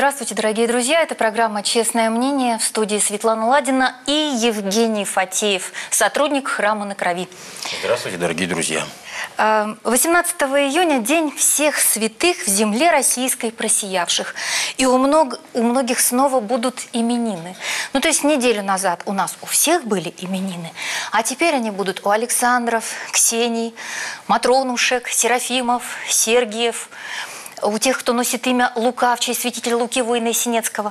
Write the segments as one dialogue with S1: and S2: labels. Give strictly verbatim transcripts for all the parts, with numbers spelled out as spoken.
S1: Здравствуйте, дорогие друзья. Это программа «Честное мнение». В студии Светлана Ладина и Евгений Фатеев, сотрудник Храма на Крови.
S2: Здравствуйте, дорогие друзья.
S1: восемнадцатого июня – День всех святых в земле российской просиявших. И у, много, у многих снова будут именины. Ну, то есть неделю назад у нас у всех были именины, а теперь они будут у Александров, Ксений, Матронушек, Серафимов, Сергиев, у тех, кто носит имя Лука в честь святителя Луки, воина Синецкого,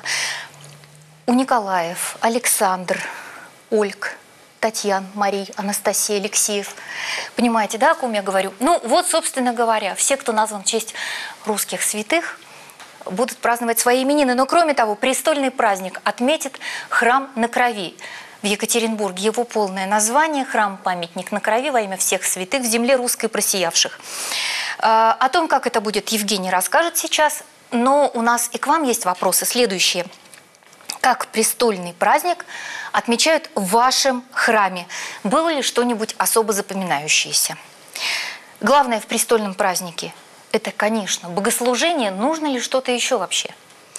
S1: у Николаев, Александр, Ольг, Татьян, Марий, Анастасия, Алексеев. Понимаете, да, о ком я говорю? Ну, вот, собственно говоря, все, кто назван в честь русских святых, будут праздновать свои именины. Но, кроме того, престольный праздник отметит Храм на Крови в Екатеринбурге. Его полное название – Храм-памятник на Крови во имя всех святых в земле русской просиявших. О том, как это будет, Евгений расскажет сейчас, но у нас и к вам есть вопросы следующие. Как престольный праздник отмечают в вашем храме? Было ли что-нибудь особо запоминающееся? Главное в престольном празднике – это, конечно, богослужение. Нужно ли что-то еще вообще?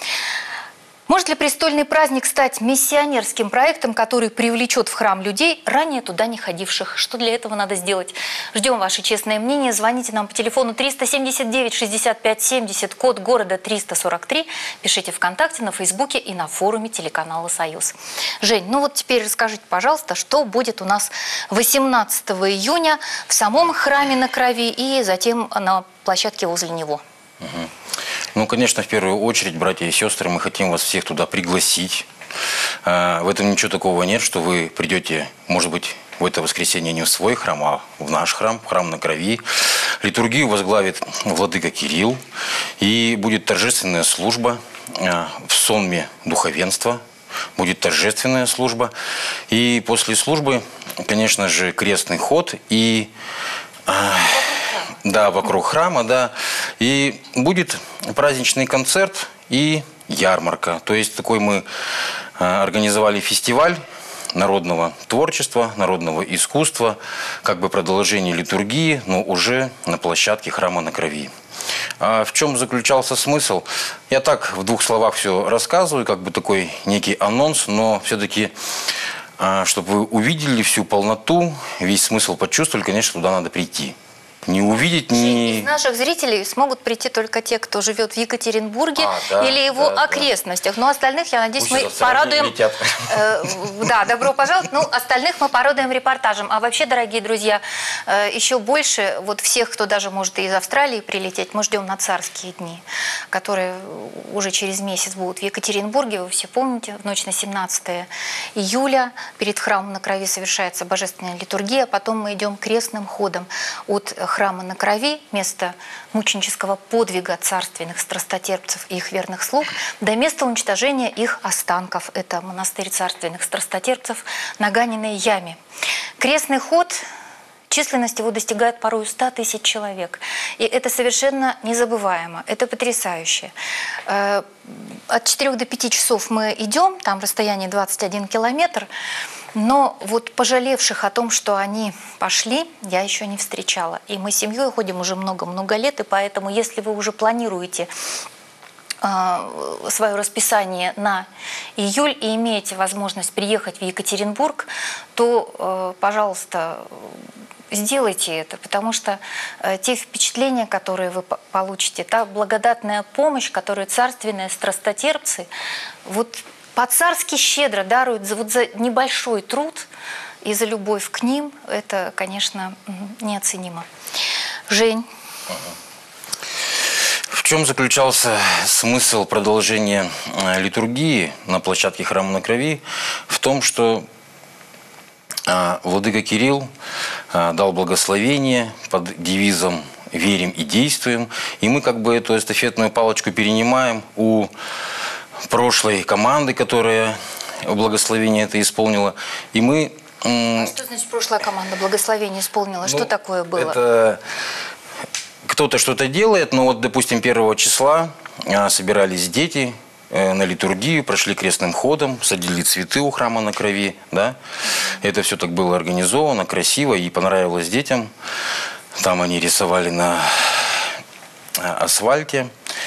S1: Может ли престольный праздник стать миссионерским проектом, который привлечет в храм людей, ранее туда не ходивших? Что для этого надо сделать? Ждем ваше честное мнение. Звоните нам по телефону триста семьдесят девять шестьдесят пять семьдесят, код города триста сорок три. Пишите ВКонтакте, на Фейсбуке и на форуме телеканала «Союз». Жень, ну вот теперь расскажите, пожалуйста, что будет у нас восемнадцатого июня в самом храме на Крови и затем на площадке возле него.
S2: Угу. Ну, конечно, в первую очередь, братья и сестры, мы хотим вас всех туда пригласить. В этом ничего такого нет, что вы придете, может быть, в это воскресенье не в свой храм, а в наш храм, храм на Крови. Литургию возглавит владыка Кирилл. И будет торжественная служба в сонме духовенства. Будет торжественная служба. И после службы, конечно же, крестный ход и... Да, вокруг храма, да. И будет праздничный концерт и ярмарка. То есть такой мы организовали фестиваль народного творчества, народного искусства, как бы продолжение литургии, но уже на площадке Храма на Крови. А в чем заключался смысл? Я так в двух словах все рассказываю, как бы такой некий анонс, но все-таки, чтобы вы увидели всю полноту, весь смысл почувствовали, конечно, туда надо прийти. Не увидеть, не...
S1: Из наших зрителей смогут прийти только те, кто живет в Екатеринбурге а, да, или его
S2: да,
S1: окрестностях. Да. Но остальных, я надеюсь,
S2: Пусть
S1: мы порадуем... Э, да, добро пожаловать. Ну, остальных мы порадуем репортажем. А вообще, дорогие друзья, э, еще больше, вот всех, кто даже может из Австралии прилететь, мы ждем на царские дни, которые уже через месяц будут в Екатеринбурге. Вы все помните, в ночь на семнадцатое июля перед Храмом на Крови совершается божественная литургия. Потом мы идем крестным ходом от Храма на Крови, место мученического подвига царственных страстотерпцев и их верных слуг, до места уничтожения их останков. Это монастырь царственных страстотерпцев на Ганиной яме. Крестный ход, численность его достигает порой ста тысяч человек. И это совершенно незабываемо, это потрясающе. От четырёх до пяти часов мы идем, там расстояние двадцать один километр. Но вот пожалевших о том, что они пошли, я еще не встречала. И мы с семьей ходим уже много-много лет, и поэтому, если вы уже планируете э, свое расписание на июль и имеете возможность приехать в Екатеринбург, то, э, пожалуйста, сделайте это, потому что э, те впечатления, которые вы получите, та благодатная помощь, которую царственные страстотерпцы, вот по-царски щедро даруют за, вот за небольшой труд и за любовь к ним, это, конечно, неоценимо. Жень.
S2: В чем заключался смысл продолжения литургии на площадке Храма на Крови? В том, что владыка Кирилл дал благословение под девизом «Верим и действуем». И мы как бы эту эстафетную палочку перенимаем у прошлой команды, которая благословение это исполнила. И мы...
S1: А что значит прошлая команда благословение исполнила? Ну, что такое было?
S2: Это кто-то что-то делает, но вот, допустим, первого числа собирались дети на литургию, прошли крестным ходом, садили цветы у Храма на Крови. Да? Это все так было организовано, красиво и понравилось детям. Там они рисовали на асфальте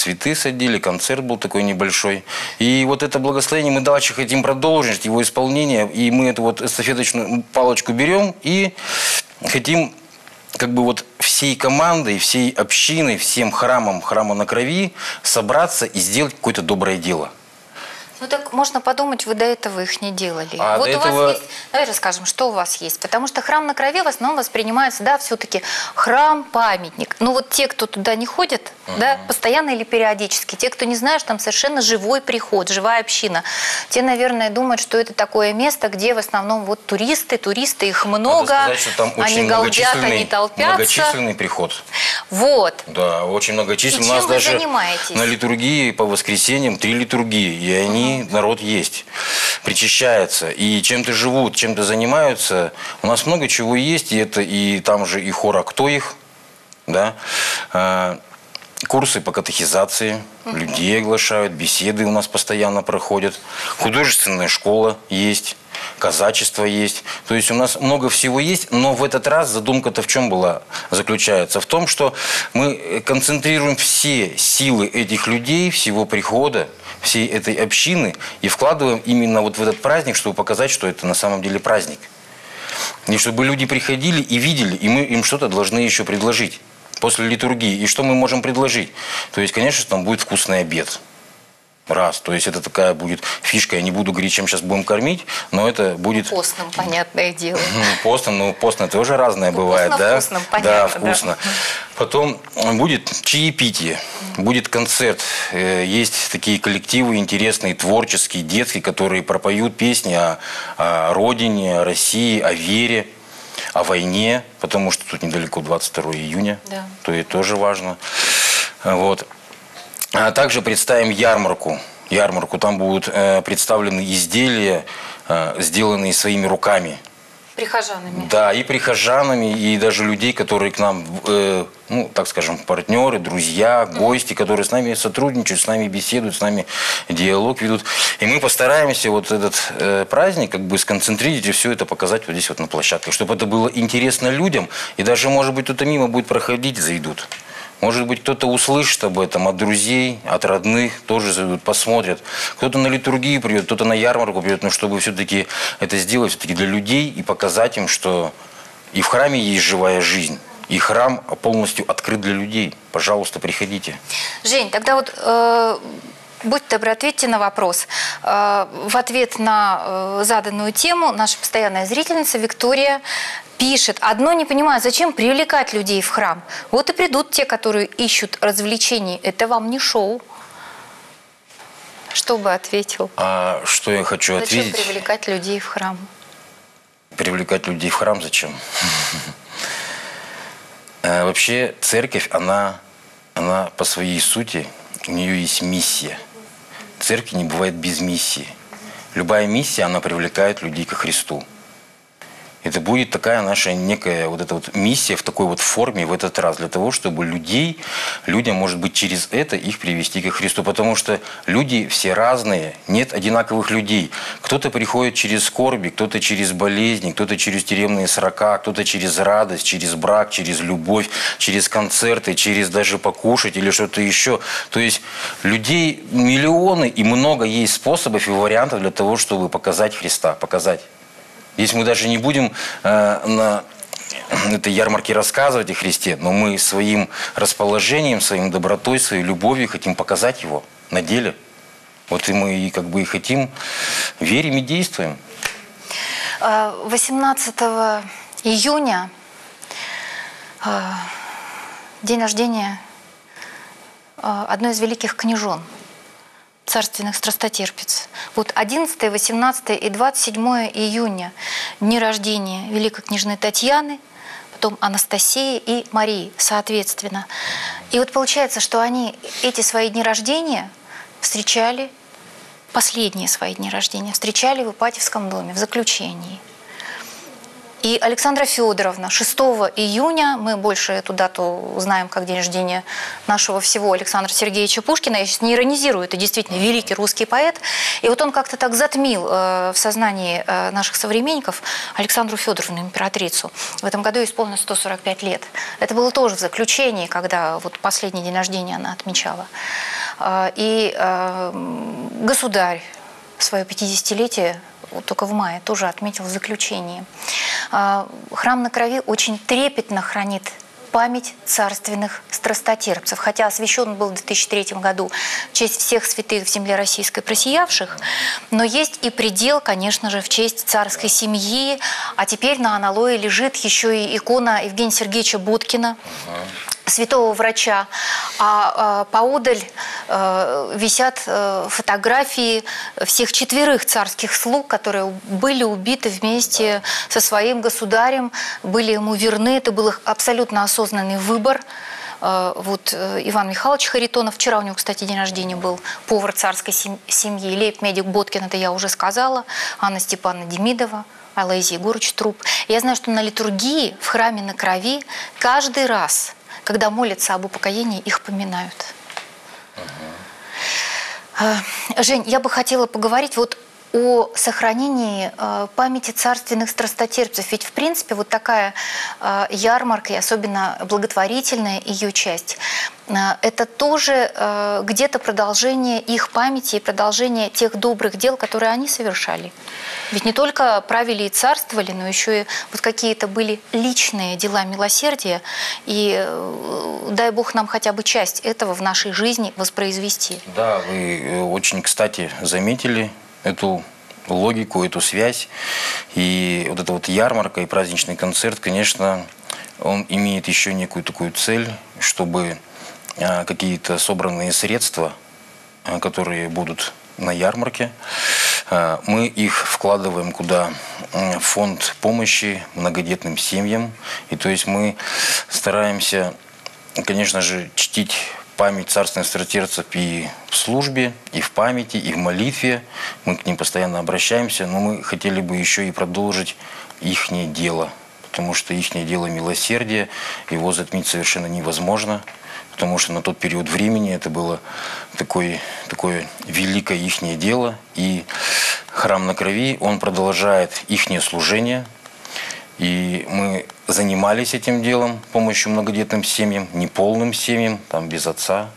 S2: цветы садили, концерт был такой небольшой. И вот это благословение мы дальше хотим продолжить, его исполнение. И мы эту вот эстафеточную палочку берем и хотим как бы вот всей командой, всей общиной, всем храмом, храма на крови собраться и сделать какое-то доброе дело.
S1: Ну так можно подумать, вы до этого их не делали.
S2: А
S1: вот
S2: до
S1: у
S2: этого...
S1: вас есть, давай расскажем, что у вас есть. Потому что храм на крови в основном воспринимается, да, все-таки храм-памятник. Ну вот те, кто туда не ходят, uh-huh. да, постоянно или периодически, те, кто не знает, что там совершенно живой приход, живая община, те, наверное, думают, что это такое место, где в основном вот туристы, туристы, их много,
S2: Надо сказать, что там очень
S1: они галдят, они толпятся.
S2: Многочисленный приход.
S1: Вот.
S2: Да, очень многочисленный.
S1: И
S2: У нас
S1: чем вы
S2: даже
S1: занимаетесь?
S2: На литургии по воскресеньям три литургии, и они народ есть, причащается, и чем-то живут, чем-то занимаются. У нас много чего есть, и это и там же и хор «А кто их?», да, а, курсы по катехизации, uh-huh. людей оглашают, беседы у нас постоянно проходят, художественная школа есть, казачество есть. То есть у нас много всего есть, но в этот раз задумка-то в чем была заключается? В том, что мы концентрируем все силы этих людей, всего прихода, всей этой общины и вкладываем именно вот в этот праздник, чтобы показать, что это на самом деле праздник. И чтобы люди приходили и видели, и мы им что-то должны еще предложить после литургии. И что мы можем предложить? То есть, конечно, там будет вкусный обед. Раз. То есть это такая будет фишка. Я не буду говорить, чем сейчас будем кормить, но это будет...
S1: Постным, понятное дело.
S2: Постным, ну постно тоже разное
S1: ну,
S2: бывает,
S1: постно,
S2: да?
S1: Вкусным, понятно,
S2: да, вкусно.
S1: Да.
S2: Потом будет чаепитие, будет концерт. Есть такие коллективы интересные, творческие, детские, которые пропоют песни о, о родине, о России, о вере, о войне, потому что тут недалеко двадцать второе июня,
S1: да.
S2: то это тоже важно. Вот. А также представим ярмарку. Ярмарку. Там будут э, представлены изделия, э, сделанные своими руками.
S1: Прихожанами.
S2: Да, и прихожанами, и даже людей, которые к нам, э, ну, так скажем, партнеры, друзья, гости, которые с нами сотрудничают, с нами беседуют, с нами диалог ведут. И мы постараемся вот этот э, праздник как бы сконцентрировать и все это показать вот здесь вот на площадке, чтобы это было интересно людям, и даже, может быть, кто-то мимо будет проходить, зайдут. Может быть, кто-то услышит об этом от друзей, от родных, тоже зайдут, посмотрят. Кто-то на литургию придет, кто-то на ярмарку придет, но чтобы все-таки это сделать все-таки для людей и показать им, что и в храме есть живая жизнь, и храм полностью открыт для людей. Пожалуйста, приходите.
S1: Жень, тогда вот... Э... Будьте добры, ответьте на вопрос. В ответ на заданную тему наша постоянная зрительница Виктория пишет: одно не понимаю, зачем привлекать людей в храм? Вот и придут те, которые ищут развлечений. Это вам не шоу. Что бы ответил?
S2: А что я хочу
S1: зачем
S2: ответить?
S1: Зачем привлекать людей в храм?
S2: Привлекать людей в храм зачем? Вообще церковь, она, она по своей сути, у нее есть миссия. Церкви не бывает без миссии. Любая миссия, она привлекает людей ко Христу. Это будет такая наша некая вот эта вот миссия в такой вот форме в этот раз, для того, чтобы людей, людям, может быть, через это их привести ко Христу. Потому что люди все разные, нет одинаковых людей. Кто-то приходит через скорби, кто-то через болезни, кто-то через тюремные срока, кто-то через радость, через брак, через любовь, через концерты, через даже покушать или что-то еще. То есть людей миллионы, и много есть способов и вариантов для того, чтобы показать Христа, показать. Здесь мы даже не будем э, на этой ярмарке рассказывать о Христе, но мы своим расположением, своим добротой, своей любовью хотим показать Его на деле. Вот и мы и как бы и хотим, верим и действуем.
S1: восемнадцатого июня, день рождения одной из великих княжон, царственных страстотерпец. Вот одиннадцатое, восемнадцатое и двадцать седьмое июня дни рождения великой княжны Татьяны, потом Анастасии и Марии, соответственно. И вот получается, что они эти свои дни рождения встречали, последние свои дни рождения, встречали в Ипатьевском доме, в заключении. И Александра Федоровна, шестого июня, мы больше эту дату знаем как день рождения нашего всего Александра Сергеевича Пушкина. Я сейчас не иронизирую, это действительно великий русский поэт. И вот он как-то так затмил э, в сознании э, наших современников Александру Федоровну, императрицу. В этом году исполнилось сто сорок пять лет. Это было тоже в заключении, когда вот последний день рождения она отмечала. И государь свое пятидесятилетие вот только в мае тоже отметил в заключении. Храм на Крови очень трепетно хранит память царственных страстотерпцев. Хотя освящен был в две тысячи третьем году в честь всех святых в земле российской просиявших, но есть и предел, конечно же, в честь царской семьи. А теперь на аналое лежит еще и икона Евгения Сергеевича Боткина, святого врача, а, а поодаль а, висят а, фотографии всех четверых царских слуг, которые были убиты вместе со своим государем, были ему верны. Это был их абсолютно осознанный выбор. А, вот Иван Михайлович Харитонов, вчера у него, кстати, день рождения был, повар царской семьи, лейб-медик Боткин, это я уже сказала, Анна Степановна Демидова, Алоизий Егорович Труп. Я знаю, что на литургии в храме на Крови каждый раз, когда молятся об упокоении, их поминают. Uh-huh. Жень, я бы хотела поговорить вот о сохранении э, памяти царственных страстотерпцев. Ведь, в принципе, вот такая э, ярмарка, и особенно благотворительная ее часть, э, это тоже э, где-то продолжение их памяти и продолжение тех добрых дел, которые они совершали. Ведь не только правили и царствовали, но еще и вот какие-то были личные дела милосердия. И э, дай Бог нам хотя бы часть этого в нашей жизни воспроизвести.
S2: Да, вы очень, кстати, заметили эту логику, эту связь. И вот эта вот ярмарка и праздничный концерт, конечно, он имеет еще некую такую цель, чтобы а, какие-то собранные средства, а, которые будут на ярмарке, а, мы их вкладываем куда? В фонд помощи многодетным семьям. И то есть мы стараемся, конечно же, чтить память царственных страстотерпцев и в службе, и в памяти, и в молитве. Мы к ним постоянно обращаемся, но мы хотели бы еще и продолжить ихнее дело. Потому что ихнее дело милосердия, его затмить совершенно невозможно. Потому что на тот период времени это было такое, такое великое ихнее дело. И храм на Крови, он продолжает ихнее служение. И мы занимались этим делом, помощью многодетным семьям, неполным семьям, там без отца,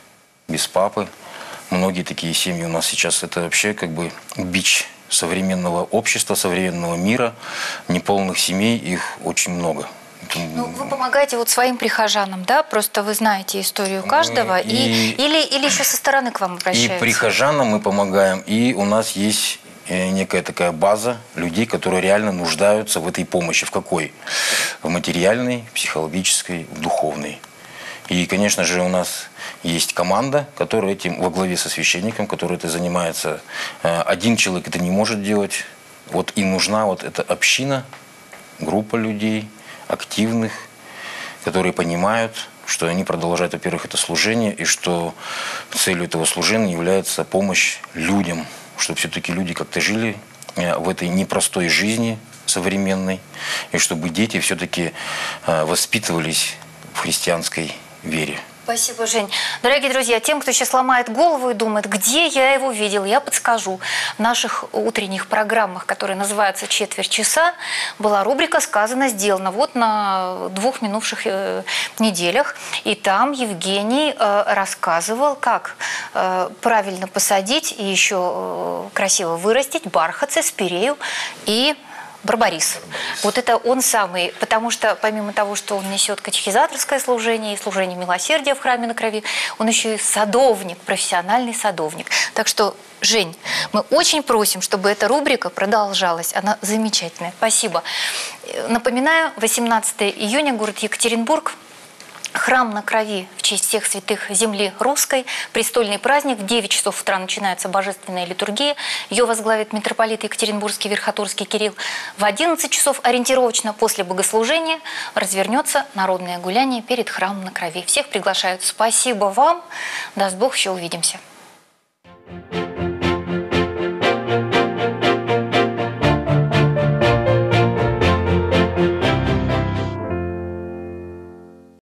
S2: без папы. Многие такие семьи у нас сейчас, это вообще как бы бич современного общества, современного мира. Неполных семей, их очень много.
S1: Ну, вы помогаете вот своим прихожанам, да? Просто вы знаете историю каждого, и, и, или, или еще со стороны к вам обращаются? И
S2: прихожанам мы помогаем, и у нас есть некая такая база людей, которые реально нуждаются в этой помощи. В какой? В материальной, психологической, в духовной. И, конечно же, у нас есть команда, которая этим во главе со священником, который это занимается. Один человек это не может делать. Вот им нужна вот эта община, группа людей, активных, которые понимают, что они продолжают, во-первых, это служение, и что целью этого служения является помощь людям, чтобы все-таки люди как-то жили в этой непростой жизни современной, и чтобы дети все-таки воспитывались в христианской вере.
S1: Спасибо, Жень. Дорогие друзья, тем, кто сейчас ломает голову и думает, где я его видел, я подскажу. В наших утренних программах, которые называются «Четверть часа», была рубрика «Сказано, сделано». Вот на двух минувших э, неделях. И там Евгений э, рассказывал, как э, правильно посадить и еще э, красиво вырастить бархатцы, спирею и барбарис. Вот это он самый, потому что помимо того, что он несет катехизаторское служение и служение милосердия в храме на Крови, он еще и садовник, профессиональный садовник. Так что, Жень, мы очень просим, чтобы эта рубрика продолжалась. Она замечательная. Спасибо. Напоминаю, восемнадцатое июня, город Екатеринбург. Храм на Крови в честь всех святых земли русской. Престольный праздник. В девять часов утра начинается божественная литургия. Ее возглавит митрополит Екатеринбургский, Верхотурский Кирилл. В одиннадцать часов ориентировочно после богослужения развернется народное гуляние перед храмом на Крови. Всех приглашают. Спасибо вам. Даст Бог, еще увидимся.